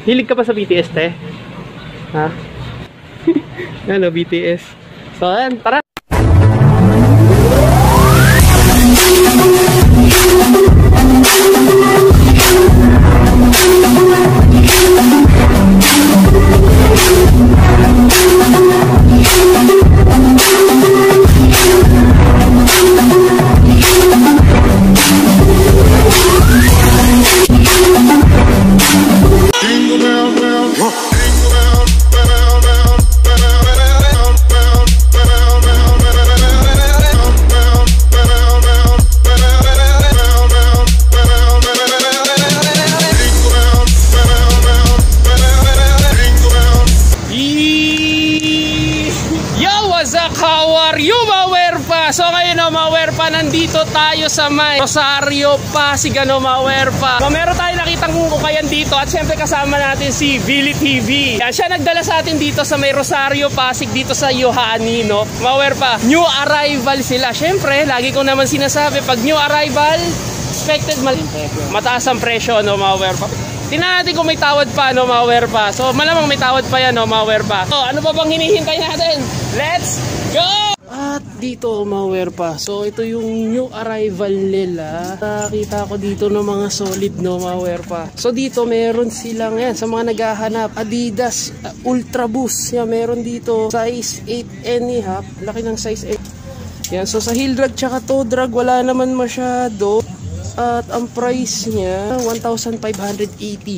Hilig ka pa sa BTS, te? Ha? Ano, BTS. So, ayan, tara! So ngayon mga werpa, nandito tayo sa may Rosario, Pasig, mga werpa. So meron tayo nakitang kukayan dito at syempre kasama natin si Billy TV. Yan, siya nagdala sa atin dito sa may Rosario, Pasig, dito sa Yohani, no? Mga werpa, new arrival sila. Syempre, lagi ko naman sinasabi, pag new arrival, expected mataas ang presyo, no mga werpa. Tingnan natin kung may tawad pa, no mga werpa. So malamang may tawad pa yan, no mga werpa. So ano pa bang hinihintay natin? Let's go! At dito mga werpa, so ito yung new arrival nila. Nakita ko dito ng mga solid, no mga werpa. So dito meron silang yan, sa mga naghahanap, Adidas Ultra Boost. Yan, meron dito size 8.5, laki ng size 8. Yan, so sa heel drag tsaka toe drag wala naman masyado. At ang price niya 1,580.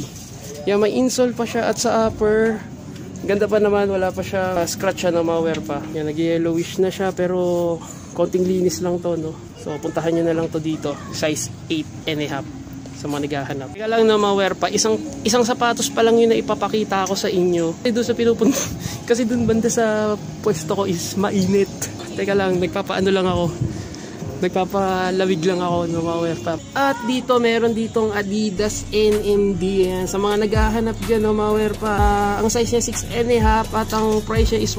Yan, may insole pa siya at sa upper ganda pa naman, wala pa siya scratch na mga werpa. Yan, nag-yellowish na siya pero konting linis lang to, no. So puntahan nyo na lang to dito, size 8.5 sa mga naghahanap. Teka lang na mga werpa, isang sapatos pa lang yun na ipapakita ko sa inyo. Kasi doon sa pinupunta, kasi doon banda sa pwesto ko is mainit. Teka lang, nagpapaano lang ako. Nagpapalawig lang ako ng mga werpa. At dito, meron ditong Adidas NMD. Yan. Sa mga naghahanap dyan ng mga werpa, ang size niya 6.5 at ang price niya is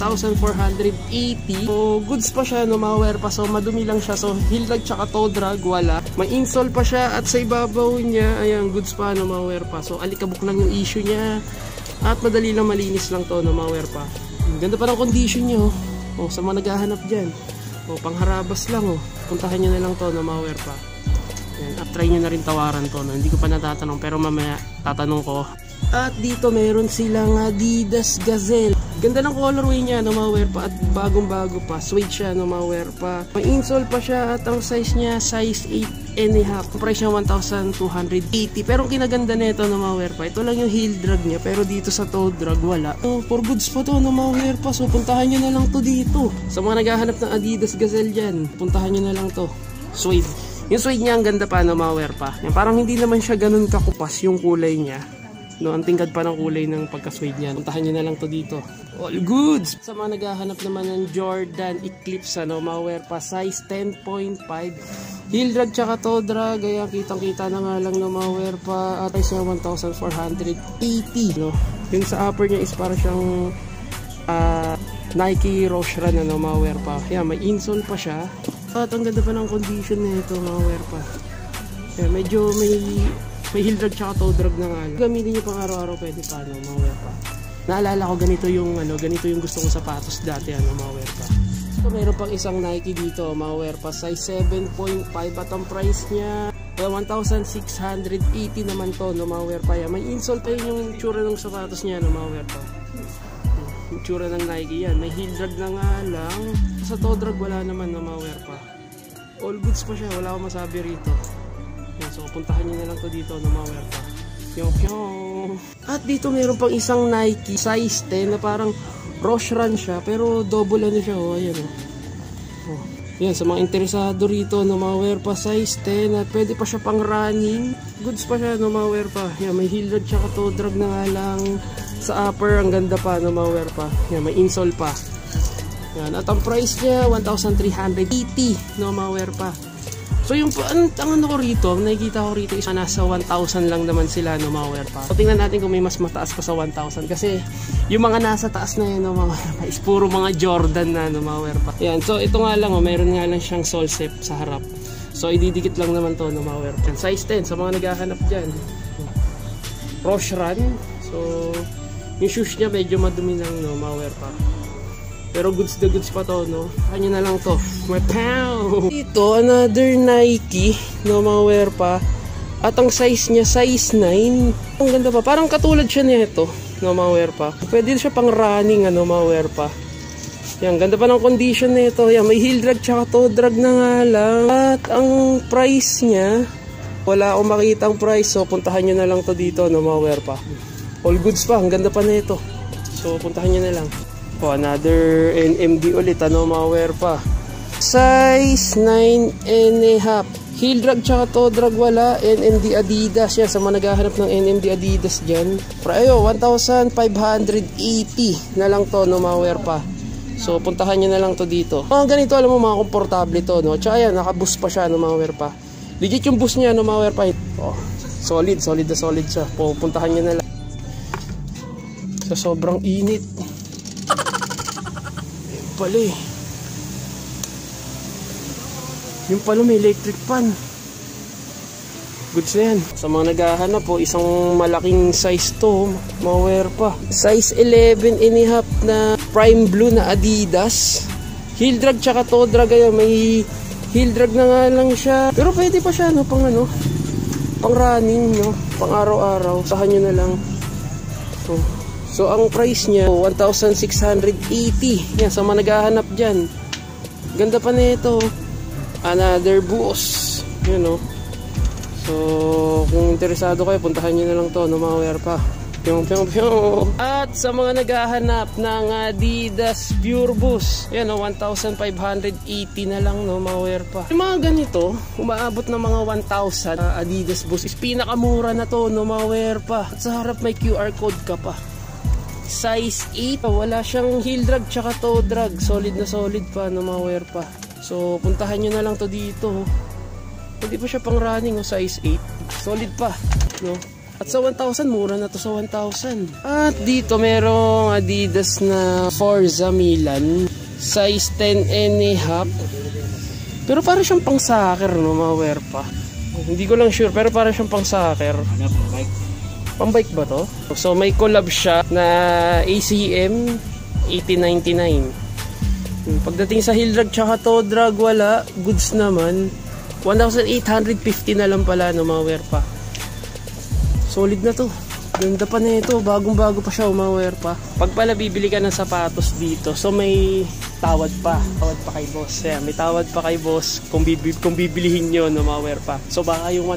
1,480. So, goods pa siya ng mga werpa. So, madumi lang siya. So, heel drag tsaka toe drag, wala. May insole pa siya at sa ibabaw niya, ayan, goods pa ng mga werpa. So, alikabok lang yung issue niya. At madali lang malinis lang to ng mga werpa. Ganda pa ng condition niya, oh. Oh, sa mga naghahanap dyan. O, pangharabas lang, oh. Puntahan nyo na lang to na mga werpa. Yan, at try nyo na rin tawaran to, no? Hindi ko pa natatanong pero mamaya tatanong ko. At dito meron silang Adidas Gazelle. Ganda ng colorway niya, no mga werpa. At bagong bago pa, suede siya, no mga werpa. May insole pa siya at ang size niya size 8.5. Price niya 1,280. Pero ang kinaganda nito, no mga werpa, ito lang yung heel drag niya, pero dito sa toe drag wala. So, for goods pa to, no mga werpa. So puntahan nyo na lang to dito. Sa mga naghahanap ng Adidas Gazelle dyan, puntahan nyo na lang to. Suede. Yung suede niya ang ganda pa, no mga werpa. Yan, parang hindi naman siya ganun kakupas yung kulay niya. No, ang tingkad pa ng kulay ng pagka-suede niya. Puntahan nyo na lang to dito. All goods! Sa mga naghahanap naman ng Jordan Eclipse, ano, mga werpa, size 10.5. Heel drag tsaka toe drag. Kaya kitang-kita na nga lang ng mga werpa. At price niya 1,480. No? Yung sa upper niya is para siyang Nike Roche Run, ano, mga werpa. Kaya may insole pa siya. At ang ganda pa ng condition nito, mga werpa. Kaya medyo may heel drag tsaka toe drag na nga lang. Gamitin nyo pang araw-araw pwede pa, no, mga werpa. Naalala ko ganito yung gusto kong sapatos dati, ano, mga werpa. So mayroon pang isang Nike dito, mga werpa, size 7.5 at ang price niya 1,680 naman to, no, mga werpa. May insole pa yung tsura ng sapatos niya, no, mga werpa. Yung tsura ng Nike yan. May heel drag na nga lang. Sa toe drag wala naman, no, mga werpa. All goods pa siya, wala akong masabi rito. So puntahan nyo na lang to dito na mga werpa. At dito meron pang isang Nike size 10 na parang Roche Run siya pero double ano siya, oh, ayan, oh. Oh. Yan, sa mga interesado rito na mga werpa, size 10 at pwede pa siya pang running. Goods pa siya na mga werpa. Yan, may heel drag tsaka toe drag na nga lang. Sa upper ang ganda pa na mga werpa. Yan, may insole pa. Yan, at ang price niya 1,380 na mga werpa. So yung ang ano ko rito, nakikita ko rito is nasa 1,000 lang naman sila, no, mga werpa. So tingnan natin kung may mas mataas pa sa 1,000 kasi yung mga nasa taas na yun, no, mga werpa, is puro mga Jordan na, no, mga werpa. Yan, so ito nga lang, oh, mayroon nga lang siyang sole step sa harap. So ididikit lang naman to, no, mga werpa. Size 10 sa mga naghahanap dyan. Roche Run. So So, yung shoes niya medyo madumi lang, no, ma-wear pa. Pero goods the goods pa to, no. Kanya na lang to. May pow! Ito, another Nike, no, ma-wear pa. At ang size niya, size 9. Ang ganda pa. Parang katulad siya nito, no, ma-wear pa. Pwede siya pang running, ano, ma-wear pa. Yan, ganda pa ng condition nito. Yan, may heel drag tsaka toe drag na nga lang. At ang price niya, wala akong makita ang price. So, puntahan nyo na lang to dito, no, ma-wear pa. All goods pa, ang ganda pa nito. So, puntahan nyo na lang. O, another NMD ulit, ano, ma-wear pa. Size 9.5. Heel drag tsaka toe drag wala. NMD Adidas. Yan, sa mga naghahanap ng NMD Adidas dyan. Pero ayo, 1,580 na lang to, no, ma-wear pa. So, puntahan nyo na lang to dito. Mga ganito, alam mo, mga komportable to, no? Tsaka yan, naka-boost pa siya, no, ma-wear pa. Legit yung boost niya, no, ma-wear pa. Oh, solid na solid siya. Puntahan nyo na lang. So, sobrang init. Yung pala eh. Yung pala may electric fan. Goods na yan. Sa mga naghahanap po, isang malaking size to, ma-wear pa. Size 11.5 na prime blue na Adidas. Heel drag tsaka toe drag. Ayan, may heel drag na nga lang siya. Pero pwede pa siya, no, pang ano, pang running, no, pang araw-araw. Sahan nyo na lang. So ang price niya, 1,680. Yan, sa mga naghahanap dyan. Ganda pa nito. Another boss. Yun, no. So, kung interesado kayo, puntahan nyo na lang to, no, ma-wear pa. Pyong. At sa mga naghahanap ng Adidas Pure Boost, yan, no, 1,580 na lang, no, ma-wear pa. Yung mga ganito, umaabot ng mga 1,000 Adidas Boost is pinakamura na to, no, ma-wear pa. At sa harap may QR code ka pa. Size 8, wala siyang heel drag tsaka toe drag. Solid na solid pa, no, ma-wear pa. So, puntahan nyo na lang to dito. Hindi pa siya pang running, o, size 8. Solid pa, no? At sa 1,000, mura na to sa 1,000. At dito merong Adidas na Forza Milan. Size 10.5. Pero para siyang pang soccer, no, ma-wear pa. Hindi ko lang sure, pero para siyang pang soccer. Pang bike ba to? So may collab siya na ACM 1899. Pagdating sa heel drag tsaka toe drag, wala. Goods naman. 1,850 na lang pala, no, ma-wear pa. Solid na to. Ganda pa na ito. Bagong-bago pa siya, ma-wear pa. Pag pala bibili ka ng sapatos dito, so may tawad pa. Tawad pa kay boss. Yeah, may tawad pa kay boss kung bibilihin nyo, no, ma-wear pa. So baka yung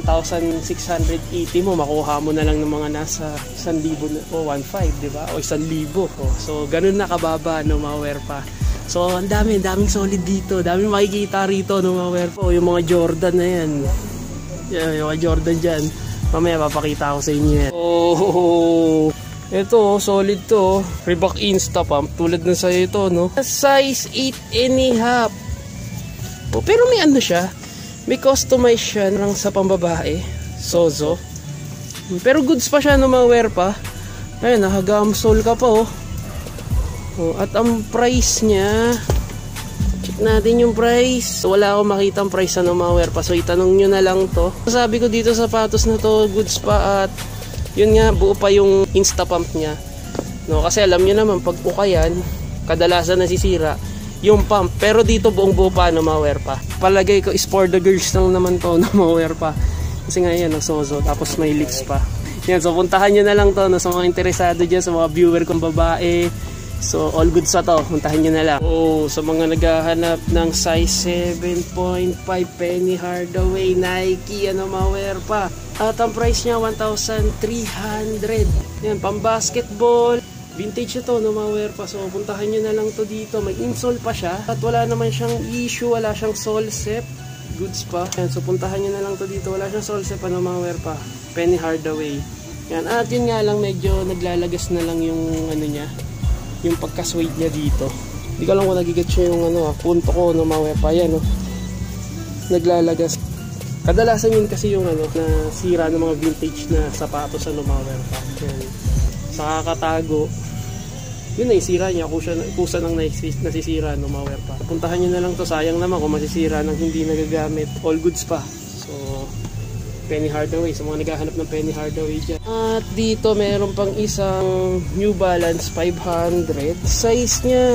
1,680 mo, makuha mo na lang ng mga nasa 1,000 o 1,500, di ba? O 1,000. So ganun na kababa, no, ma-wear pa. So, ang daming solid dito. Daming makikita rito, no, ma-wear po. Yung mga Jordan na yan. Yeah, yung mga Jordan dyan. Mamaya, papakita ko sa inyo yan. Oh, ito, solid to. Reebok Insta Pump. Tulad ng sa'yo ito, no? Size 8.5. Oh, pero may ano siya. May customize siya lang sa pambabae. Sozo. Pero goods pa siya, no, ma-wear pa. Ayun, naka-gumsole ka pa, oh. Oh, at ang price niya, check natin yung price. Wala akong makita ang price na, ma-wear pa. So itanong nyo na lang to. Sabi ko dito, sapatos na to, goods pa. At yun nga, buo pa yung Insta Pump niya, no? Kasi alam nyo naman, pag ukayan, kadalasan nasisira yung pump. Pero dito buong buo pa, no, ma-wear pa. Palagay ko is for the girls lang naman to, no, ma-wear pa. Kasi nga yan, nagsozo. Tapos may leaks pa. Yan, so puntahan nyo na lang to, no, sa mga interesado dyan, sa mga viewer kong babae. So, all good sa to. Puntahan nyo na lang. Oh, sa mga naghahanap ng size 7.5 Penny Hardaway Nike, ano, ma-wear pa. At ang price niya, 1,300. Yan, pang basketball. Vintage ito, no, ma-wear pa. So, puntahan nyo na lang to dito. May insole pa siya. At wala naman siyang issue. Wala siyang sole set. Goods pa. Yan, so, puntahan nyo na lang to dito. Wala siyang sole set, ano, ma-wear pa. Penny Hardaway. Yan, at yun nga lang, medyo naglalagas na lang yung ano niya, yung pagka-suede niya dito. Hindi ko lang kung nagigets nyo yung ano, punto ko, no, ma-wear pa. Yan, no, naglalagas. Kadalasan yun kasi yung ano, na sira ng mga vintage na sapatos, ano, ma-wear pa. Yan. Sa kakatago, yun na, isira niya. Kusa nang nasisira, no, ma-wear pa. Puntahan nyo na lang to. Sayang naman kung masisira nang hindi nagagamit. All goods pa. So, Penny Hardaway, sa mga naghahanap ng Penny Hardaway dyan. At dito meron pang isang New Balance 500. Size nya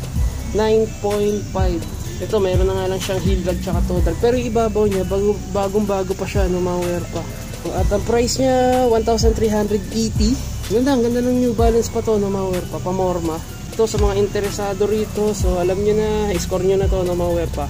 9.5. Ito meron na nga lang siyang heel drag tsaka toe drag. Pero yung ibabaw nya bagong bago pa siya, no, mga wear pa. At ang price nya 1,380. Ganda, ang ganda ng New Balance pa to, no, mga wear pa. Pamorma. Ito sa mga interesado rito, so alam nyo na, score nyo na to, no, mga wear pa.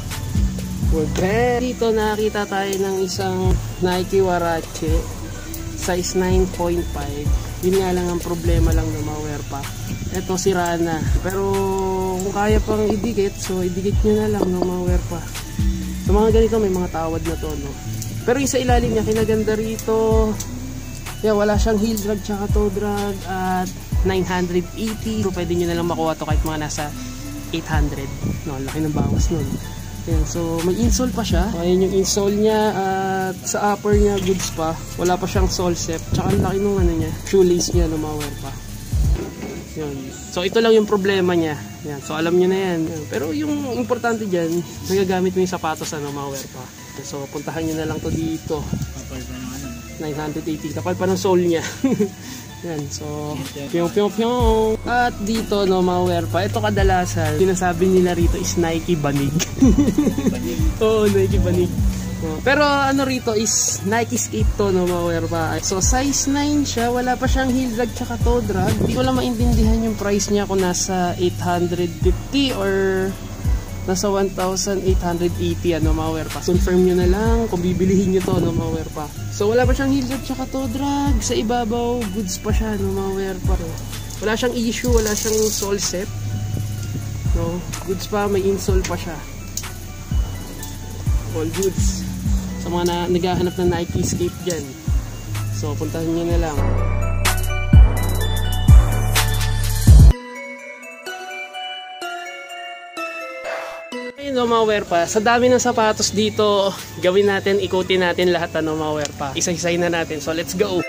Dito nakita tayo ng isang Nike Huarache size 9.5. Yun nga lang ang problema lang na ma-wear pa. Ito sira na. Pero kung kaya pang idikit, so idikit nyo na lang na ma-wear pa. So mga ganito may mga tawad na to, no? Pero yung sa ilalim niya kinaganda rito. Yeah, wala siyang heel drag tsaka toe drag at 980. So pwede nyo na lang makuha to kahit mga nasa 800. No, laki ng bawas nun. Ayan, so may insole pa siya. Ayan yung insole niya at sa upper niya goods pa. Wala pa siyang sole set. Tsaka ang laki nung ano niya, shoelace niya na ma-wear pa. Ayan. So ito lang yung problema niya. Ayan, so alam niyo na yan. Ayan. Pero yung importante dyan, nagagamit mo yung sapatos na ma-wear pa. So puntahan niyo na lang to dito. 980. Kapal pa ng sole niya. Yan, so pyong. At dito, no, ma-wear pa. Ito kadalasan, sinasabi nila rito is Nike banig. Oo, Nike banig. Pero ano rito is Nike skate to, no, ma-wear pa. So size 9 siya, wala pa siyang heel drag tsaka toe drag. Hindi ko lang maintindihan yung price niya kung nasa 850 or nasa 1,880, ano, ma-wear pa. Confirm nyo na lang kung bibilihin nyo to, no, ma-wear pa. So wala pa siyang heel drag tsaka toe drag. Sa ibabaw, goods pa siya, no, ma-wear pa. Wala siyang issue, wala siyang sole set. No, goods pa, may insole pa siya. All goods. Sa mga naghahanap ng Nike skate dyan. So puntahan nyo na lang. No, ma-wear pa. Sa dami ng sapatos dito, gawin natin, ikutin natin lahat na ma-wear pa. Isa-isayin na natin. So let's go.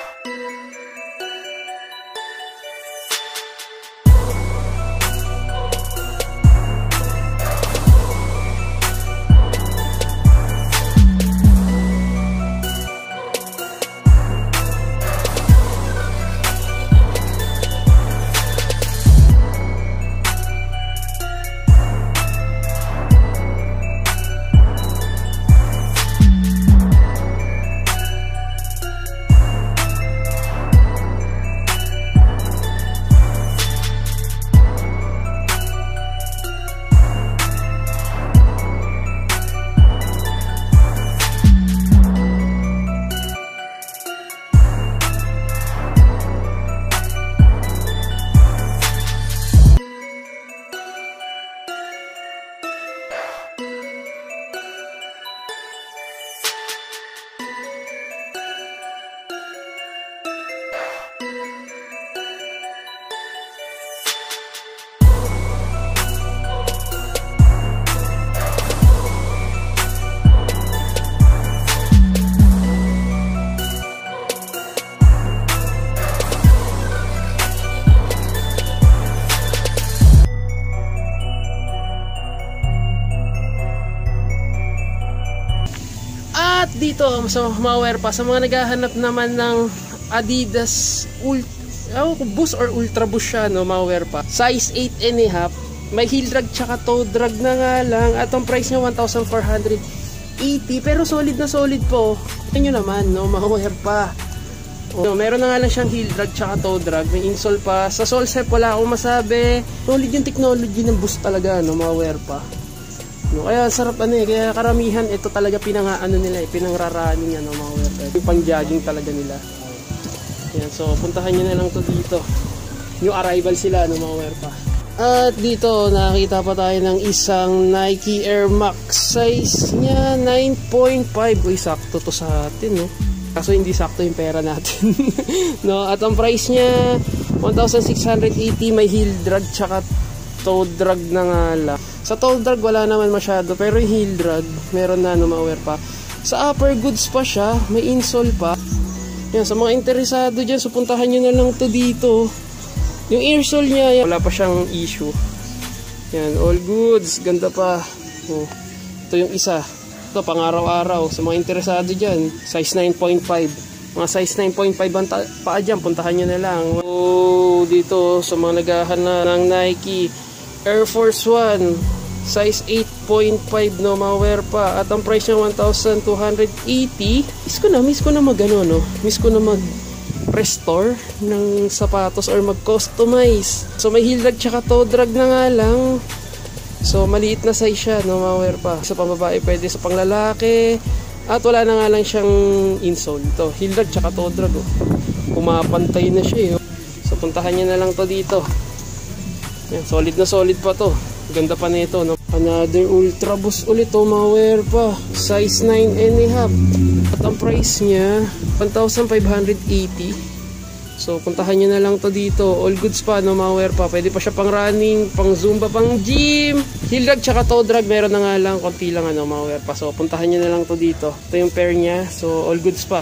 At dito sa ma-wear pa, sa mga naghahanap naman ng Adidas Boost or Ultra Boost siya, no, ma-wear pa. Size 8.5, may heel drag tsaka toe drag na nga lang. At ang price niya 1,480, pero solid na solid po. Ito nyo naman, no, ma-wear pa. So, meron na nga lang siyang heel drag tsaka toe drag, may insole pa. Sa sole set wala akong masabi. Solid yung technology ng Boost talaga, no, ma-wear pa. No, kaya sarap kaya karamihan ito talaga nila, pinangrarani niya, no, mga wear. Yung pang-jogging talaga nila. Ayan, so puntahan niyo na lang to dito. New arrival sila, no, mga wear pa. At dito nakita pa tayo ng isang Nike Air Max. Size niya 9.5. Uy, sakto to sa atin, no. Kaso hindi sakto yung pera natin. No, at ang price niya 1,680, may heel drag tsaka toe drag na nga lang. Sa toe drag wala naman masyado, pero yung heel drag meron na, no, ma-wear pa. Sa upper goods pa siya, may insole pa. Yan, sa mga interesado dyan, so puntahan nyo na lang to dito. Yung insole niya, wala pa siyang issue. Yan, all goods, ganda pa. Oh, ito yung isa. Ito, pang araw-araw. Sa mga interesado dyan, size 9.5. Mga size 9.5 ang paa dyan, puntahan nyo na lang. So, dito sa mga naghahanap ng Nike Air Force 1, size 8.5, no, mga wear pa. At ang price niya 1,280. Miss ko na mag-ano, no? Miss ko na mag-restore ng sapatos or mag-customize. So, may heel drag tsaka toe drag na nga lang. So, maliit na size siya, no, mga wear pa. Sa pambabae, pwede sa panglalaki. At wala na nga lang siyang insole. Ito, heel drag tsaka toe drag, oh. Pumapantay na siya, oh. So, puntahan niya na lang to dito. Yan, solid na solid pa to. Ganda pa nito, no? Another Ultra Boost ulit, oh, mga wear pa. Size 9.5. At ang price niya 1,580. So, puntahan nyo na lang to dito. All goods pa, no, mga wear pa. Pwede pa siya pang running, pang zumba, pang gym. Heel drag tsaka toe drag, meron na nga lang, konti lang, ano, mga wear pa. So, puntahan nyo na lang to dito. Ito yung pair niya. So, all goods pa.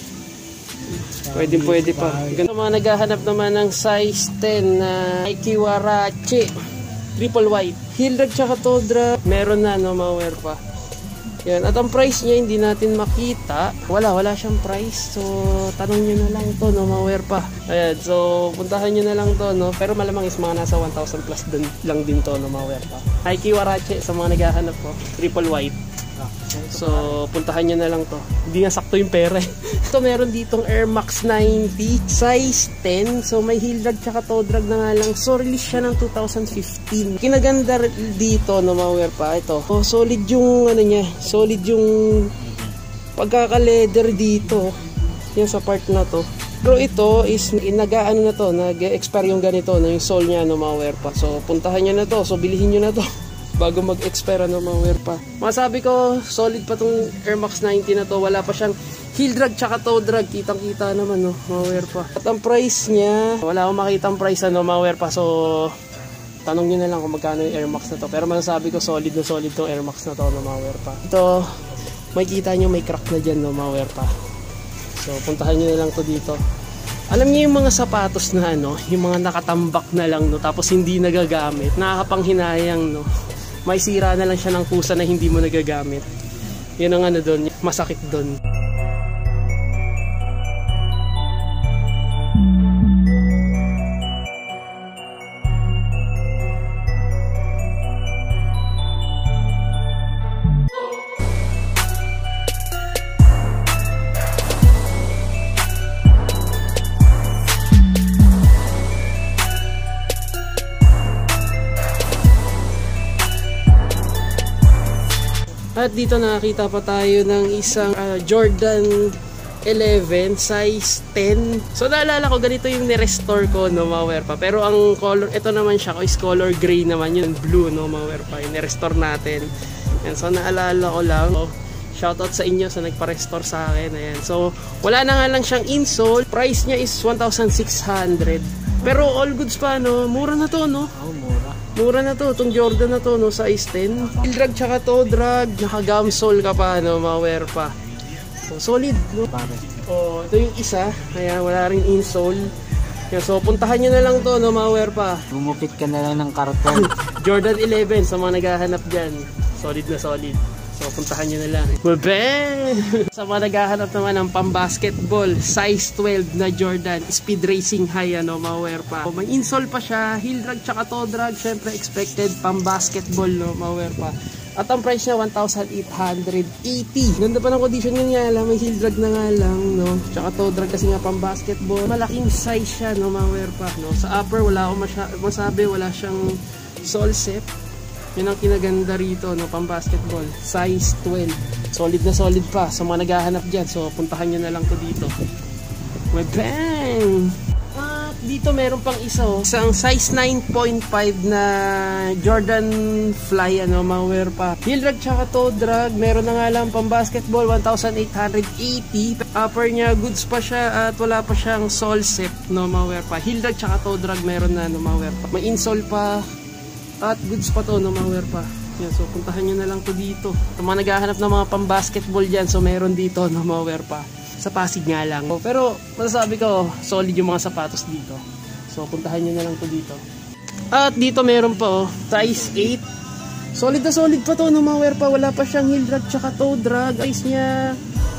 Pwede pa. Sa mga naghahanap naman ng size 10 na Nike Huarache triple white, heel drag tsaka toe drag, meron na, no, mga wear pa. Yan. At ang price niya hindi natin makita. Wala siyang price. So, tanong nyo na lang to, no, mga wear pa. Ayan. So, puntahan nyo na lang to, no. Pero malamang is mga nasa 1,000 plus lang din to, no, mga wear pa. Nike Huarache sa mga naghahanap po. Triple white. So, puntahan nyo na lang to. Hindi nga sakto yung pera. Ito, meron ditong Air Max 90 size 10. So, may heel drag tsaka toe drag na nga lang. So, release siya ng 2015. Kinaganda dito, no, mga wear pa. Ito. Oh, solid yung, ano niya, solid yung pagkaka-leather dito. Yan sa part na to. Pero ito is, nag-ano na to, nag-expire yung ganito, no, yung sole niya, no, mga wear pa. So, puntahan nyo na to. So, bilihin nyo na to bago mag-expire, ano, mga wear pa. Masabi ko, solid pa tong Air Max 90 na to. Wala pa siyang heel drag tsaka toe drag. Kitang-kita naman, no, mga wear pa. At ang price niya, wala akong makita ang price, ano, mga wear pa. So, tanong nyo na lang kung magkano yung Air Max na to. Pero masasabi ko, solid na solid tong Air Max na to, no, mga wear pa. Ito, makikita nyo may crack na dyan, no, mga wear pa. So, puntahan nyo na lang to dito. Alam niyo yung mga sapatos na, ano, yung mga nakatambak na lang, no, tapos hindi nagagamit. Nakakapanghinayang, no. May sira na lang siya ng kusa na hindi mo nagagamit. Yun ang ano doon, masakit doon. At dito nakakita pa tayo ng isang Jordan 11 size 10. So naalala ko ganito yung ni-restore ko, no, mga wear pa. Pero ang color, ito naman siya is color gray naman, yun blue, no, mga wear pa. Yung ni-restore natin. And so naalala ko lang. So, shoutout sa inyo sa nagpa-restore sa akin. Ayan. So wala na nga lang siyang insole. Price niya is 1,600. Pero all goods pa, no. Mura na to, no. Oh, mura. Mura na to, itong Jordan na to, no, size 10. Heel drag tsaka toe drag, naka-gum sole ka pa, no, mga wear pa. So, solid, no? Oh, ito yung isa, kaya wala rin insole. Kaya, so, puntahan nyo na lang to, no, mga wear pa. Gumupit ka na lang ng karton. Jordan 11, sa mga naghahanap dyan. Solid na solid. So, puntahan nyo na lang. Bebe! Sa mga naghahanap naman ng pang-basketball, size 12 na Jordan, speed racing high, ano, mga wear pa. So, may insole pa siya, heel drag tsaka toe drag, syempre expected pang-basketball, no, mga wear pa. At ang price niya, 1,880. Ganda pa ng condition niya, alam, may heel drag na nga lang, no, tsaka toe drag kasi nga pang-basketball. Malaking size siya, no, mga wear pa, no. Sa upper, wala akong masabi, wala siyang sole set. Yan ang kinaganda rito, no, pang basketball. Size 12. Solid na solid pa. Sa mga naghahanap dyan. So, puntahan nyo na lang to dito. Webang! At dito meron pang isa, oh. Isang size 9.5 na Jordan Fly, ano, mga wear pa. Heel drag tsaka toe drag. Meron na nga lang pang basketball. 1,880. Upper niya, goods pa siya. At wala pa siyang sole set, no, mga wear pa. Heel drag tsaka toe drag meron na, no, mga wear pa. May insole pa. At goods pa to, no, mga wear pa. Yan, so puntahan nyo na lang to dito. Sa mga naghahanap ng mga pang-basketball dyan, so meron dito, no, mga wear pa. Sa Pasig nga lang. Pero masasabi ko, solid yung mga sapatos dito. So puntahan nyo na lang to dito. At dito meron pa, oh, size 8. Solid na solid pa to, no mga werpa. Wala pa siyang heel drag tsaka toe drag. Price niya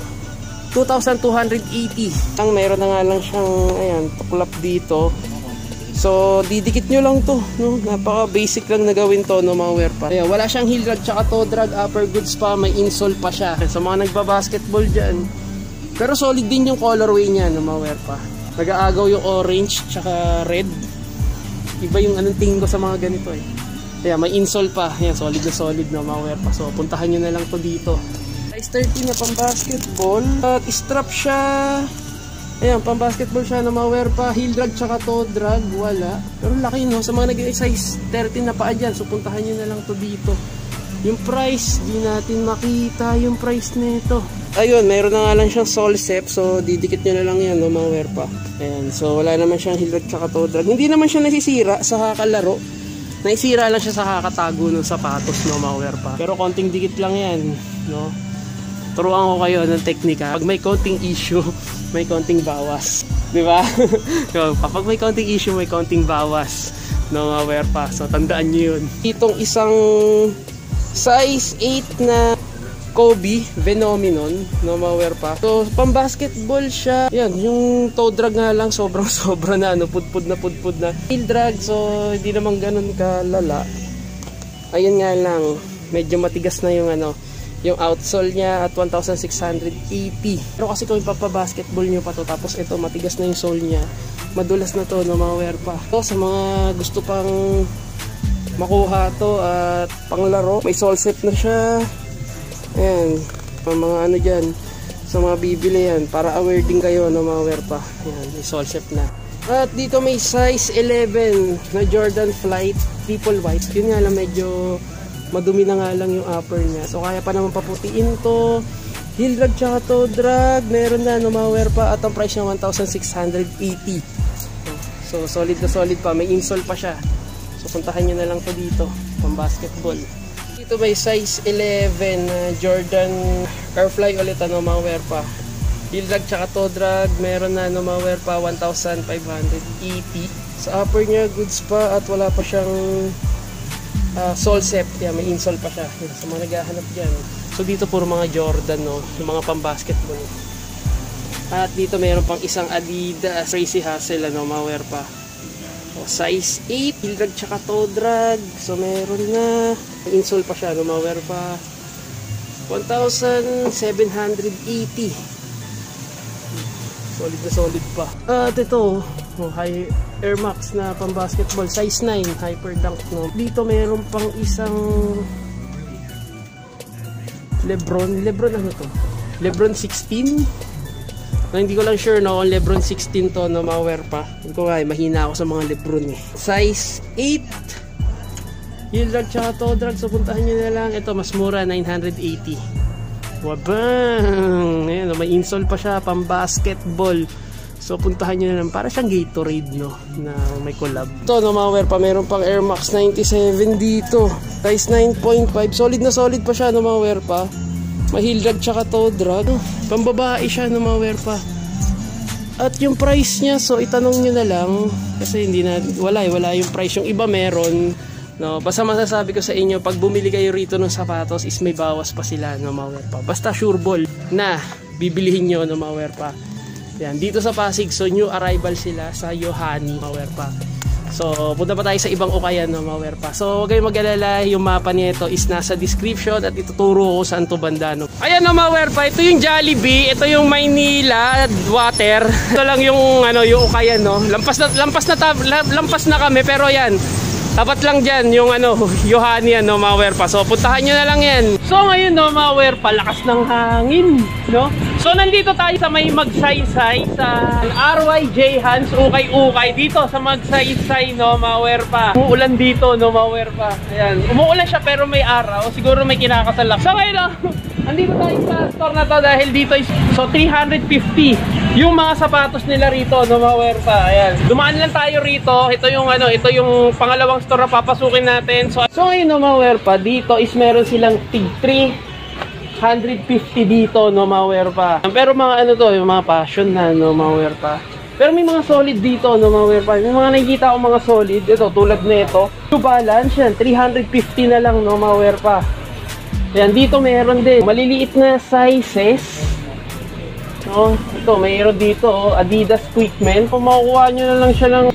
2,280. Ang meron na nga lang siyang ayan, tuklap dito. So didikit nyo lang to, no? Napaka basic lang na gawin to, no mga werpa. Ayan, wala siyang heel drag tsaka toe drag, upper goods pa, may insole pa siya. Sa mga nagba-basketball dyan. Pero solid din yung colorway niya, no mga werpa. Nag-aagaw yung orange tsaka red. Iba yung anong tingin ko sa mga ganito eh. Ayan, may insole pa. Ayan, solid na solid, no mga werpa. So puntahan nyo na lang to dito. Size 13 na pang basketball. At strap siya. Ayan, pang basketball siya na ma-wear pa. Heel drag tsaka toe drag, wala. Pero laki, no? Sa mga nag-size 13 na paa dyan. So puntahan nyo na lang to dito. Yung price, di natin makita yung price nito. Ayun, meron na nga lang siyang sole step. So didikit nyo na lang yan, no? Ma-wear pa. Ayan, so wala naman siyang heel drag tsaka toe drag. Hindi naman siya nasisira sa kakalaro. Naisira lang siya sa kakatago ng sapatos, no? Ma-wear pa. Pero konting dikit lang yan, no? Turuan ko kayo ng teknika. Pag may konting issue, may konting bawas, di ba? So, kapag may konting issue, may konting bawas, no, wear pa. So tandaan niyo yun. Itong isang size 8 na Kobe Phenomenon, no, wear pa. So pang basketball siya. Yan, yung toe drag nga lang sobrang na, no, pudpud na. Heel drag, so hindi naman ganun kalala. Ayun nga lang, medyo matigas na yung ano, yung outsole niya at 1,680. Pero kasi kung ipapabasketball nyo pa to, tapos ito matigas na yung sole niya, madulas na to, no, ma-wear pa. So sa mga gusto pang makuha to at panglaro, may sole set na siya. Ayan, pang mga ano dyan, sa mga bibili yan, para aware din kayo, no, ma-wear pa. Ayan, may sole set na. At dito may size 11 na Jordan Flight triple white. Yun nga lang, medyo madumi na nga lang yung upper niya. So kaya pa naman paputiin to. Heel drag tsaka toe drag, meron na, no, ma-wear pa. At ang price niya 1,680. So solid na solid pa. May insole pa siya. So puntahan nyo na lang to dito, pang basketball. Dito may size 11 Jordan Airfly ulit, no, ma-wear pa. Heel drag tsaka toe drag, meron na, no, ma-wear pa. 1,580. Sa upper niya goods pa at wala pa siyang sole set. Yeah, may insole pa siya. Yun, sa mga naghahanap dyan. So dito puro mga Jordan, no, yung mga pang basketball. At dito mayroon pang isang Adidas Crazy Hustle, ano, ma-wear pa. So, size 8, heel drag tsaka toe drag. So meron na, may insole pa siya, no, ma-wear pa. 1,780. Solid na solid pa. At ito, high Air Max na pang basketball, size 9, Hyper Dunk, no. Dito mayroon pang isang Lebron ano to? Lebron 16. No, hindi ko lang sure, no, kung Lebron 16 to, no, ma-wear pa. Hindi ko nga, mahina ako sa mga Lebron eh. Size 8, heel drag tsaka toe drag. So puntahan nyo na lang. Ito mas mura, 980. Wabang! Ayan, may insole pa siya, pang basketball. So puntahan nyo na lang, para siyang Gatorade, no, na may collab. Ito, no, ma-wear pa, meron pang Air Max 97 dito, size 9.5. Solid na solid pa siya, no, ma-wear pa. May heel drag tsaka toe drag. Pambabae siya, no, ma-wear pa. At yung price niya, so itanong nyo na lang, kasi hindi na, wala yung price. Yung iba meron, no. Basta masasabi ko sa inyo, pag bumili kayo rito ng sapatos is may bawas pa sila, no, ma-wear pa. Basta sure ball na bibilihin nyo, no, ma-wear pa. Yan, dito sa Pasig, so new arrival sila sa Yohani, ma-wear pa. So punta pa tayo sa ibang ukayan, no, ma-wear pa. So huwag kayong mag-alala, yung mapa nito is nasa description at ituturo ko saan to banda, no. Ayan, no, ma-wear pa, ito yung Jollibee, ito yung Maynila Water. Ito lang yung ano, yung ukayan, no. Lampas na kami, pero yan, tapat lang dyan yung ano, Yohani, no, ma-wear pa. So puntahan nyo na lang yan. So ngayon, no, ma-wear pa, lakas ng hangin, no. So nandito tayo sa may Magsaysay sa RYJ Hans Ukay-Ukay dito sa Magsaysay, no, ma-wear pa. Umuulan dito, no, ma-wear pa. Ayan, umuulan siya pero may araw, siguro may kinakasalak. So ngayon, no, andito tayo sa store na to dahil dito is so 350 yung mga sapatos nila rito, no, ma-wear pa. Ayan, dumaan lang tayo rito. Ito yung ano, ito yung pangalawang store na papasukin natin. So ngayon, no, ma-wear pa, dito is meron silang tig 150 dito, no, ma-wear pa. Pero mga ano to, yung mga passion na, no, ma-wear pa. Pero may mga solid dito, no, mga wear pa. May mga nakikita akong mga solid. Ito, tulad na ito. New Balance yan, 350 na lang, no, mga wear pa. Yan, dito mayroon din. Maliliit na sizes. No, ito, mayroon dito, oh, Adidas Quickman. Kung makukuha nyo na lang siya ng,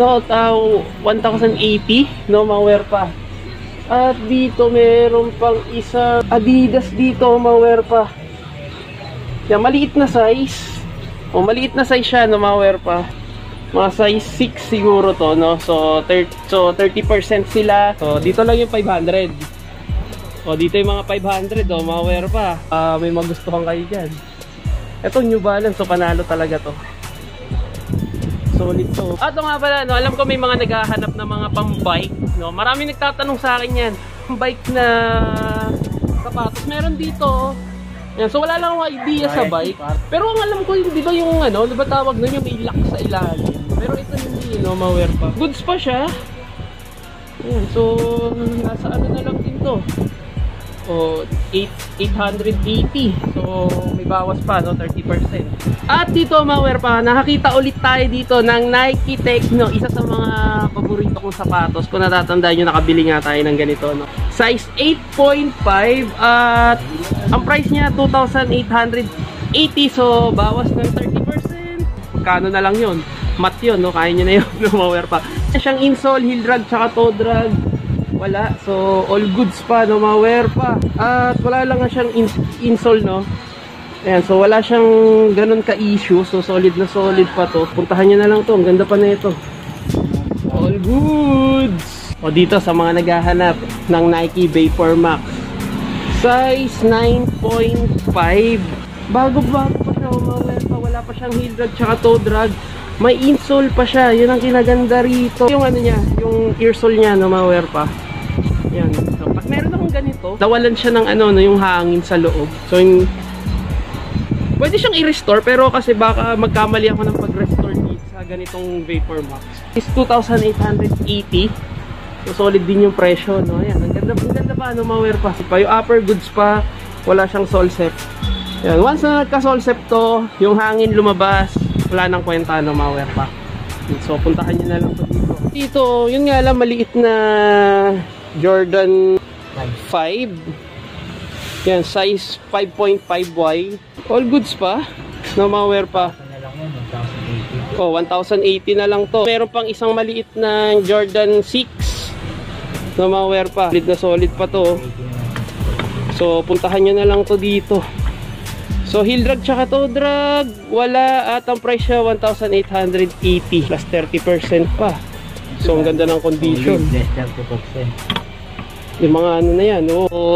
1,080, no, mga wear pa. At dito, mayroon pang isa Adidas dito, mga wear pa. Yan, maliit na size. O, maliit na size siya, no, mga wear pa. Mga size 6 siguro to, no? So 30% sila. So, dito lang yung 500. O, dito yung mga 500, oh, mga wear pa. May magustuhan kayo dyan. Ito, New Balance. So, panalo talaga to. Solid to. Ito nga pala, no? Alam ko may mga naghahanap na mga pang-bike, no? Marami nagtatanong sa akin yan. Pang-bike na sapatos. Meron dito, yan, so wala lang akong idea sa bike. Pero ang alam ko, di ba yung di ba tawag nun yung may lock sa ilalim. Pero ito hindi, ma-wear pa. Goods pa siya. Yan, so nasa ano na lang din to. O, 880. So may bawas pa, no, 30%. At dito, ma-wear pa, nakakita ulit tayo dito ng Nike Techno. Isa sa mga paborito kong sapatos. Kung natatandaan nyo, nakabili nga tayo ng ganito, no. Size 8.5 at ang price niya 2,880, so bawas ng 30%. Kano na lang yun? Mat yun, no? Kaya nyo na yun, no, ma-wear pa. Siyang insole, heel drag, tsaka toe drag. Wala, so all goods pa, no, ma-wear pa. At wala lang nga siyang insole, no. Ayan, so wala siyang ganun ka-issue. So solid na solid pa to. Puntahan nyo na lang to, ang ganda pa na ito. All goods. O, dito sa mga naghahanap ng Nike Vapor Max, size 9.5. Bago-bago pa siya, umawel pa. Wala pa siyang heel drag tsaka toe drag. May insole pa siya. Yun ang kinaganda rito. Yung ano niya, yung earsole niya, umawel pa. Yan. So, pag meron akong ganito, nawalan siya ng yung hangin sa loob. So, pwede siyang i-restore, pero kasi baka magkamali ako ng pag-restore dito sa ganitong Vapor Max. Is 2,880. So, solid din yung presyo, no? Ayan, ang ganda pa, ma-wear pa. Yung upper goods pa, wala siyang solsep. Ayan, once na nagka-solsep to, yung hangin lumabas, wala nang kwenta, ma-wear pa. So, puntahan nyo na lang to dito. Dito, yun nga lang, maliit na Jordan 5. Yan, size 5.5Y. All goods pa, ma-wear pa. Oh, 1,080 na lang to. Meron pang isang maliit na Jordan 6 na ma-wear pa. Solid na solid pa to. So, puntahan nyo na lang to dito. So, heel drag tsaka toe drag, wala. At ang price siya, 1,880 plus 30% pa. So, ang ganda ng condition. Yung mga ano na yan.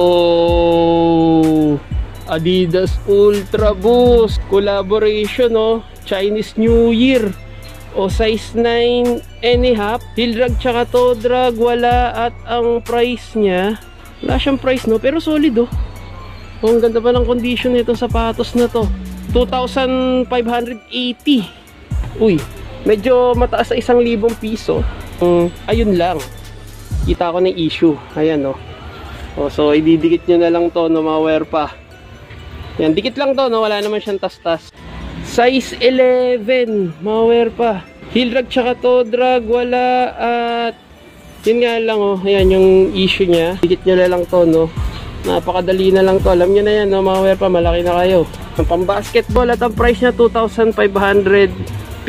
Oh, Adidas Ultra Boost collaboration, no? Chinese New Year. O, size 9.5. Heel drag tsaka toe drag, wala. At ang price niya, wala siyang price, no? Pero solid, oh. Oh, ang ganda pa ng condition nito sapatos na to. 2,580. Uy, medyo mataas sa 1,000 piso. Ayun lang. Kita ko ng issue. Ayan, no? Oh, so, ididikit nyo na lang to, no? Ma-wear pa. Yan, dikit lang to, no? Wala naman siyang tas-tas. Size 11, ma-wear pa. Heel drag tsaka toe drag, wala. At yun nga lang, oh. Ayan yung issue niya. Dikit nyo na lang to, no? Napakadali na lang to. Alam nyo na yan, no? Ma-wear pa, malaki na kayo. Ang pang-basketball at ang price niya 2,550,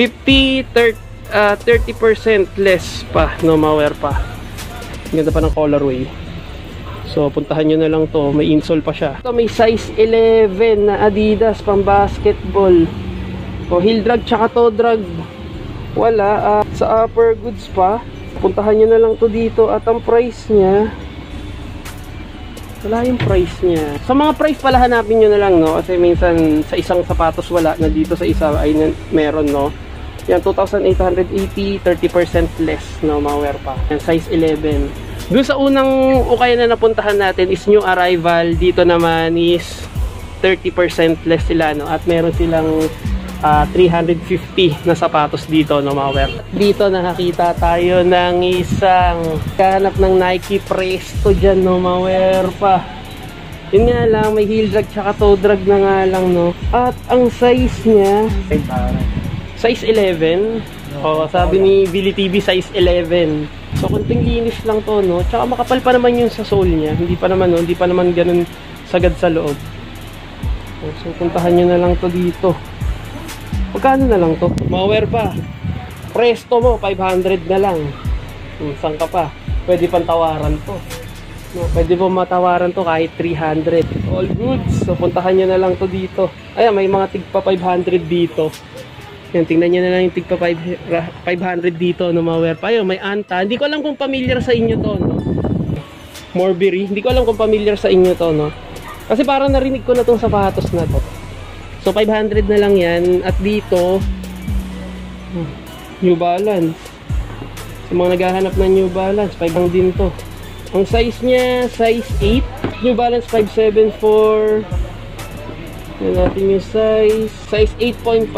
30% less pa, no? Ma-wear pa. Ganda pa ng colorway. So, puntahan nyo na lang to. May insole pa siya. Ito, may size 11 na Adidas pang-basketball. O, heel drag tsaka toe drag, wala. Sa upper goods pa, puntahan nyo na lang to dito. At ang price niya, wala yung price niya. Sa mga price pala, hanapin nyo na lang, no? Kasi minsan sa isang sapatos wala, na dito sa isa ay meron, no? Yan, 2,880, 30% less, no? Ma-wear pa. Yan, size 11. Doon sa unang ukayan na napuntahan natin is new arrival. Dito naman is 30% less sila, no? At meron silang 350 na sapatos dito, no? Ma-wear. Dito nakakita tayo ng isang kahanap ng Nike Presto dyan, no? Ma-wear pa. Yun nga lang, may heel drag tsaka toe drag na nga lang, no? At ang size niya Size 11. Sabi ni Billy TV, size 11. So, kunting linis lang to, no? Tsaka makapal pa naman yung sa sole niya. Hindi pa naman, no? Hindi pa naman ganun sagad sa loob. So, puntahan nyo na lang to dito. Magkano na lang to? Maware pa. Presto mo, 500 na lang. Saan ka pa? Pwede pang tawaran to. No, pwede po matawaran to kahit 300. All goods. So, puntahan nyo na lang to dito. Ayan, may mga tigpa 500 dito. Yan, tingnan nyo na lang yung tigpa 500 dito, no, Maware pa. Ayun, may anta. Hindi ko alam kung familiar sa inyo to, no. Morberry. Hindi ko alam kung familiar sa inyo to, no. Kasi parang narinig ko na tong sapatos na to. So, 500 na lang yan. At dito, New Balance. Sa mga naghahanap ng New Balance, 5 lang din to. Ang size niya, size 8. New Balance 574. Yan natin yung size 8.5.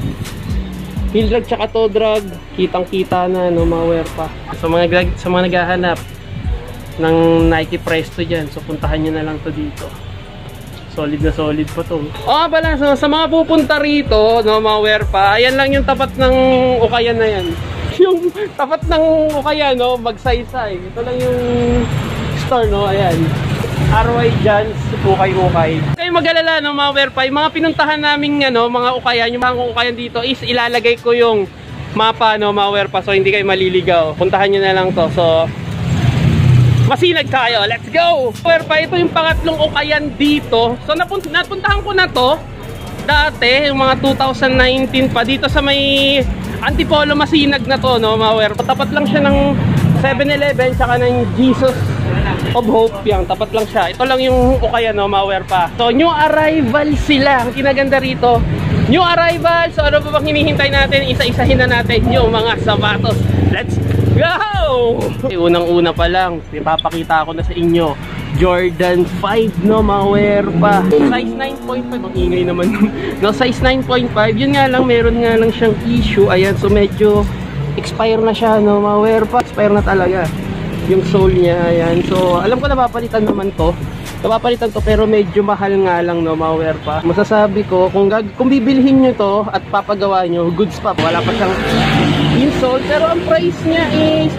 Heel drag tsaka toe drag, kitang-kita na, no, Maware pa. Sa mga naghahanap ng Nike Presto dyan, so puntahan nyo na lang to dito. Solid na solid pa to. Pala, so, sa mga pupunta rito, no, Maware pa, ayan lang yung tapat ng Ukayan na yan. Yung tapat ng Ukayan, no, magsaysay. Ito lang yung store, no, ayan. RY Jans, Ukay-Ukay. Kayo mag-alala, no, Maware pa, yung mga pinuntahan naming, ano, mga Ukayan, yung mga Ukayan dito is ilalagay ko yung mapa, no, Maware pa, so hindi kayo maliligaw. Puntahan nyo na lang to. So, masinag tayo. Let's go! Maware pa, ito yung pangatlong Ukayan dito. So, napuntahan ko na to dati, yung mga 2019 pa, dito sa may Antipolo, Masinag na to, no, Maware. Tapat lang siya ng 7-Eleven, tsaka ng Jesus of Hope, yan, tapat lang siya. Ito lang yung Ukayan, no, Maware pa. So, new arrival sila. Ang kinaganda rito, new arrival. So, ano pa bang hinihintay natin? Isa-isahin na natin yung mga sapatos. Let's go! Unang-una pa lang, ipapakita ko na sa inyo, Jordan 5, no, Maware pa. Size 9.5, ang ingay naman. No, size 9.5, yun nga lang, meron nga lang siyang issue. Ayan, so medyo expire na siya, no, Maware pa. Expire na talaga yung sole niya, ayan. So, alam ko napapalitan naman to. Napapalitan to, pero medyo mahal nga lang, no, Maware pa. Masasabi ko, kung bibilhin nyo to at papagawa nyo, goods pa. Wala pa siyang insole, pero ang price niya is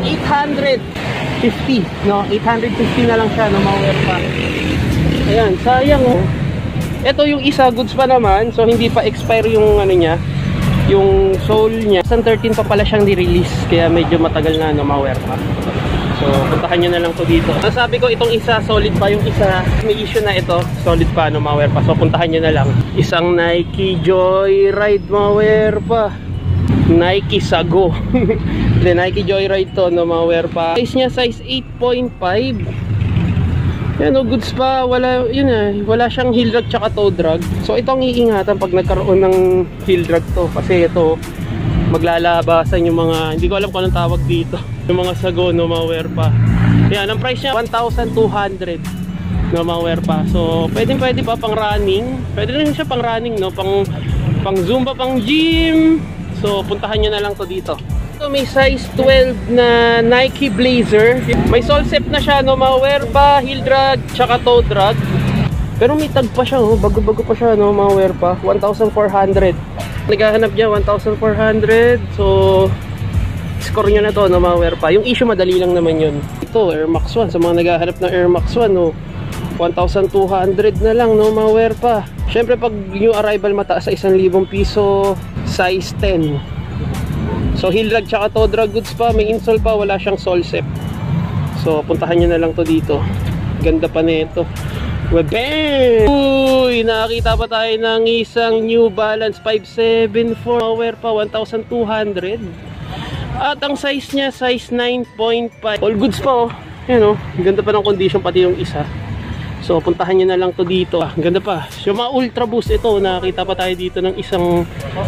850, no? 850 na lang siya, no, Maware pa. Ayan, sayang, oh. Ito yung isa, goods pa naman. So, hindi pa expire yung ano niya, yung sole niya. 2013 pa pala siyang di-release, kaya medyo matagal na, no, Maware pa. So, puntahan nyo na lang to dito. Nasabi ko, itong isa, solid pa. Yung isa, may issue na ito, solid pa, no, Maware pa. So, puntahan nyo na lang. Isang Nike Joyride, Maware pa. Nike Sago. The Nike Joyride to, no, Maware pa. Size niya, size 8.5. Yan, no, goods pa. Wala, yun wala siyang heel drag tsaka toe drag. So, ito ang iingatan pag nagkaroon ng heel drag to. Kasi ito, maglalabasan yung mga, hindi ko alam kung anong tawag dito, yung mga Sago, no, Maware pa. Yan, ang price niya 1,200, no, Maware pa. So, pwede pa pang running. Pwede rin siya pang running, no, pang Zumba, pang gym. So, puntahan nyo na lang to dito. So, may size 12 na Nike Blazer. May sole set na siya, no, Maware pa, heel drag, tsaka toe drag. Pero may tag pa siya, oh. Bago-bago pa siya, no, Maware pa. 1,400. Naghahanap niya 1,400. So, score nyo na to, no, Maware pa. Yung issue, madali lang naman yun. Ito, Air Max 1. Sa mga naghahanap ng Air Max 1, no, 1,200 na lang, no, Maware pa. Syempre, pag new arrival mataas sa 1,000 piso, size 10. So, heel drag tsaka toe drag goods pa. May insole pa, wala siyang sole set. So, puntahan nyo na lang to dito. Ganda pa nito. Bam! Uy, nakakita pa tayo ng isang New Balance 574. Maware pa, 1,200. At ang size niya, size 9.5. All goods pa, oh. Yan, oh. Ganda pa ng condition, pati yung isa. So, puntahan nyo na lang to dito. Ganda pa. Yung mga Ultra Boost, ito, nakakita pa tayo dito ng isang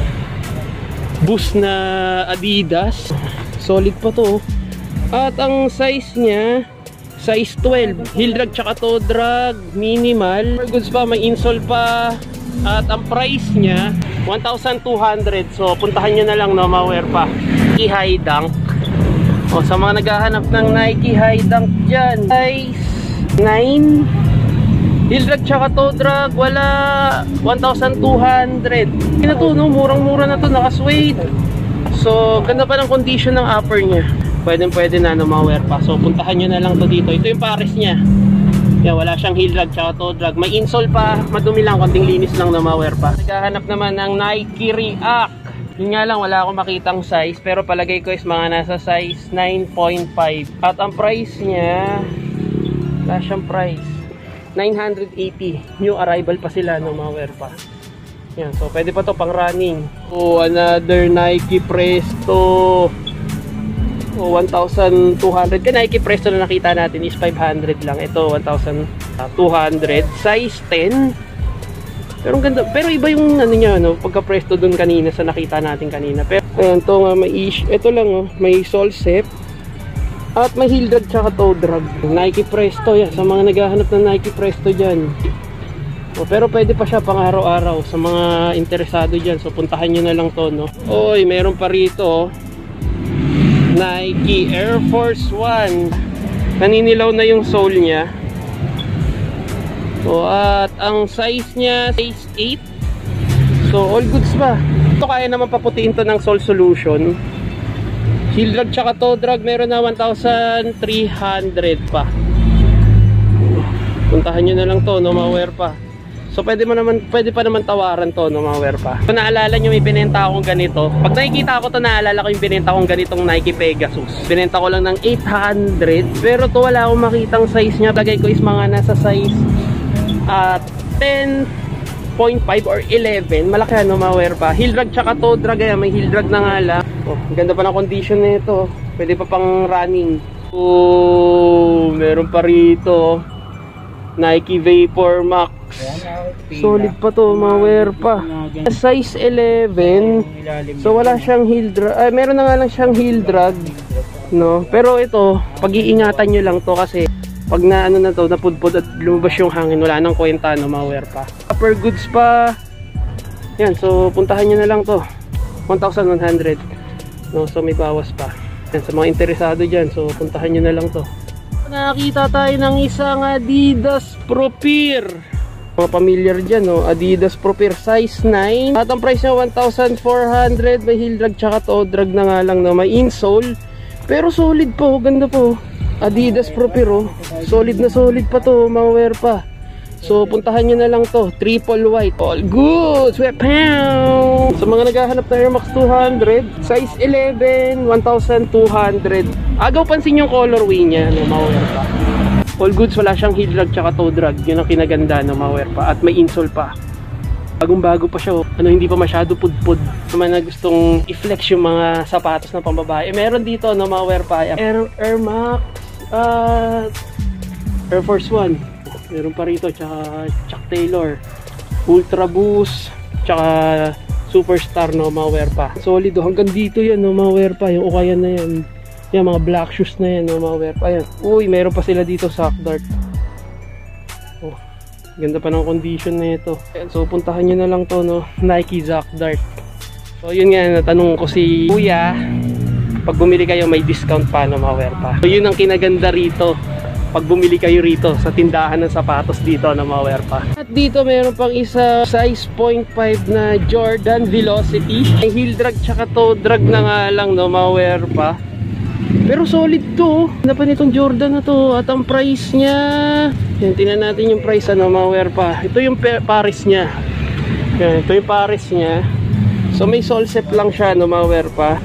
boost na Adidas. Solid pa to, oh. At ang size niya, size 12. Heel drag tsaka toe drag, minimal. Goods pa, may insole pa. At ang price niya, 1,200. So, puntahan nyo na lang, no, Maware pa. Nike High Dunk. O, sa mga naghahanap ng Nike High Dunk dyan, size 9. Heel drag tsaka tow drag, wala 1,200. Ito na to, no? Murang-mura na to, naka-suede. So, ganda pa ng condition ng upper niya. Pwede na no, mga wear pa. So, puntahan nyo na lang to dito. Ito yung pares niya. Yan, wala siyang heel drag tsaka tow drag. May insole pa, madumi lang, konting linis lang na mga wear pa. Naghahanap naman ng Nike React. Yun nga lang, wala akong makitang size, pero palagay ko is mga nasa size 9.5. At ang price niya, wala siyang price, 980. New arrival pa sila, no, mga wear pa. Yan, so pwede pa to pang running. Oh, another Nike Presto. Oh, 1,200. Ka Nike Presto na nakita natin is 500 lang. Ito, 1,200. Size 10. Pero ganda, pero iba yung ano niya, no, pagka Presto dun kanina sa nakita natin kanina. Pero ayan, to nga ito lang, oh, may sole set at may heel drag tsaka tow drag. Nike Presto yan, sa mga naghahanap ng Nike Presto diyan. Oh, pero pwede pa siya pang araw-araw sa mga interesado diyan. So puntahan niyo na lang to, no. Oy, meron pa rito, oh, Nike Air Force 1. Naninilaw na yung sole niya. So, at ang size niya, size 8. So, all goods ba? Ito kaya naman paputiin to ng Sol Solution. Heel drag tsaka tow drag, meron na 1,300 pa. Puntahan nyo na lang to, no, ma-wear pa. So, pwede pa naman tawaran to, no, ma-wear pa. Kung naalala nyo, may binenta akong ganito. Pag nakikita ko to, naalala ko yung binenta akong ganitong Nike Pegasus. Binenta ko lang ng 800. Pero to, wala akong makitang size niya. Lagay ko is mga nasa size 10.5 or 11. Malaki, ano, ma-wear pa. Heel drag tsaka tow drag, ayan, may heel drag na nga lang. Oh, ganda pa ng condition na ito. Pwede pa pang running. Oh, meron pa rito Nike Vapor Max. Solid pa to, ma-wear pa. Size 11. So wala siyang heel drag. Ay, meron na nga lang siyang heel drag, no? Pero ito, pag-iingatan nyo lang to kasi pag na ano na to, napudpod at lumabas yung hangin, wala nang kwenta, no, ma-wear pa. Upper goods pa. Yan, so puntahan nyo na lang to. 1,100. No, so may bawas pa. Yan, sa mga interesado dyan, so puntahan nyo na lang to. Nakakita tayo ng isang Adidas Propir. Mga familiar dyan, no? Adidas Propir size 9. At ang price niya 1,400. May heel drag tsaka tow drag na nga lang, no? May insole. Pero solid po, ganda po. Adidas Propir, oh. Solid na solid pa to, ma-wear pa. So puntahan nyo na lang to, triple white, all good. Pow! Sa mga naghahanap ng Air Max 200, size 11, 1,200. Agaw pansin yung colorway niya, no, ma-wear pa. All goods, wala siyang heel drag tsaka tow drag. Yun ang kinaganda, no, ma-wear pa. At may insole pa. Bagong-bago pa siya, oh. Ano, hindi pa masyado pudpud. Naman na gustong i-flex yung mga sapatos na pambabae. Meron dito, no, ma-wear pa. Air Max, Air Force 1. Meron pa rito, tsaka Chuck Taylor, Ultra Boost, tsaka Superstar, no, ma-wear pa. Solid, oh. Hanggang dito yan, no, ma-wear pa. Yung ukayan na yan. Yan, mga black shoes na yan, no, ma-wear pa. Yan. Uy, meron pa sila dito, Sock Dart. Oh, ganda pa ng condition na ito. Ayan, so puntahan nyo na lang to, no, Nike Sock Dart. So yun nga, natanong ko si Kuya, pag bumili kayo may discount pa, no, ma-wear pa. So yun ang kinaganda rito pag bumili kayo rito sa tindahan ng sapatos dito, na ma-wear pa. At dito meron pang isa size 0.5 na Jordan Velocity. May heel drag tsaka tow drag na nga lang, no, ma-wear pa. Pero solid to. Ano pa nitong Jordan na to? At ang price niya, yan, tingnan natin yung price, ano, ma-wear pa. Ito yung pares niya. Yan, ito yung pares niya. So may sole set lang siya, no, ma-wear pa.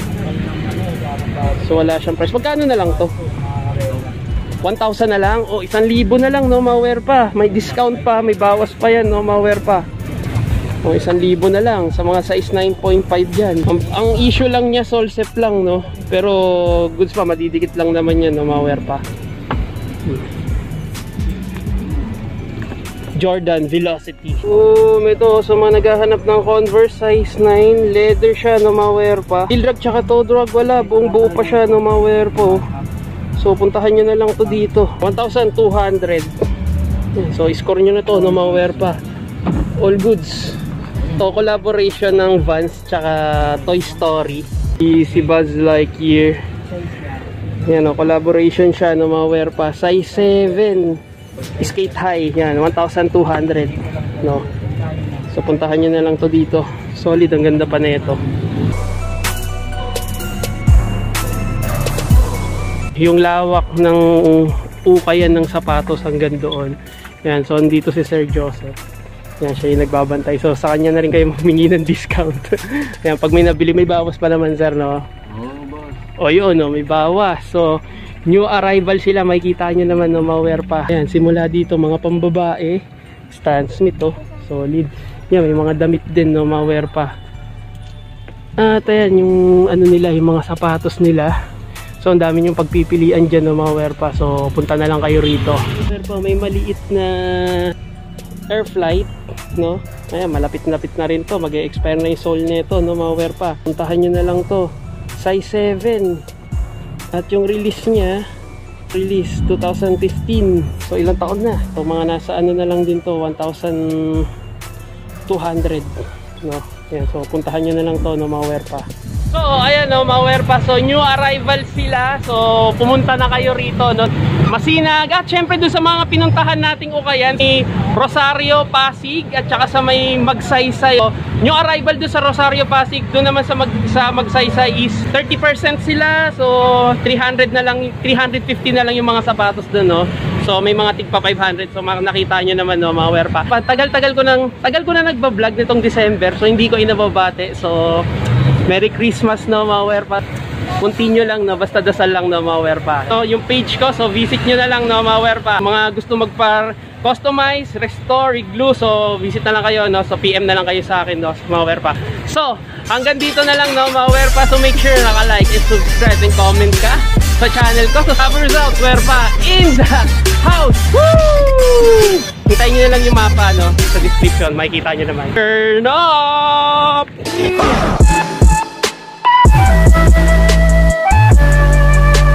So wala siyang price. Magkano na lang to? 1,000 na lang o 1,000 na lang, no, ma-wear pa. May discount pa, may bawas pa yan, no, ma-wear pa. O 1,000 na lang sa mga size 9.5 yan. Ang issue lang niya, sole set lang, no. Pero goods pa, madidikit lang naman yan, no, ma-wear pa. Jordan Velocity. Ito sa mga naghahanap ng Converse size 9, leather siya, no, ma-wear pa. Heel drag tsaka tow drag, wala, buong buo pa siya, no, ma-wear po. So puntahan nyo na lang to dito, 1,200. So score nyo na to, no, ma-wear pa. All goods. To collaboration ng Vans tsaka Toy Story. Si Buzz Lightyear. Yan, no, collaboration siya, no, ma-wear pa. Size 7. Skate high. Yan, 1,200. No? So, puntahan nyo na lang to dito. Solid, ang ganda pa na ito. Yung lawak ng ukayan ng sapatos hanggang doon. Yan, so andito si Sir Joseph. Yan, siya yung nagbabantay. So, sa kanya na rin kayo humingi ng discount. Yan, pag may nabili, may bawas pa naman, sir, no? O yun, no, may bawas. So, new arrival sila. Makikita nyo naman, no, ma-wear pa. Yan, simula dito, mga pambabae. Stan Smith, oh. Solid. Yan, may mga damit din, no, ma-wear pa. At ayan, yung ano nila, yung mga sapatos nila. So, ang dami yung pagpipilian dyan, no, ma-wear pa. So, punta na lang kayo rito. Sir po, may maliit na air flight, no? Ayan, malapit-lapit na rin to. Mag-e-expire na yung sole nito, no, ma-wear pa. Puntahan nyo na lang to. Size 7. At yung release niya, release 2015. So, ilang taon na? So, mga nasa ano na lang din to, 1,200, no? Ayan, so, puntahan nyo na lang to, no, ma-wear pa. So, ayan, no, ma-wear pa. So, new arrival sila. So, pumunta na kayo rito, no? Masinag. At syempre doon sa mga pinuntahan nating ukayan, ni Rosario, Pasig, at saka sa may Magsaysay. So, new arrival doon sa Rosario, Pasig. Doon naman sa Magsaysay is 30% sila. So, 300 na lang, 350 na lang yung mga sapatos doon, no? So, may mga tigpa 500. So, nakita nyo naman, no, ma-wear pa. Tagal ko na nagbablog nitong December. So, hindi ko inababate. So, Merry Christmas, no, ma-wear pa. Continue lang, no, basta dasal lang, no, ma-wear pa. So, yung page ko, so visit nyo na lang, no, ma-wear pa. Mga gusto customize, restore, glue, so visit na lang kayo, no. So, PM na lang kayo sa akin, no, ma-wear pa. So, hanggang dito na lang, no, ma-wear pa. So, make sure naka-like and subscribe and comment ka sa channel ko. So, Happy Results, wear pa in the house. Woo! Hintayin nyo na lang yung mapa, no, sa description. Makikita nyo naman. Turn up!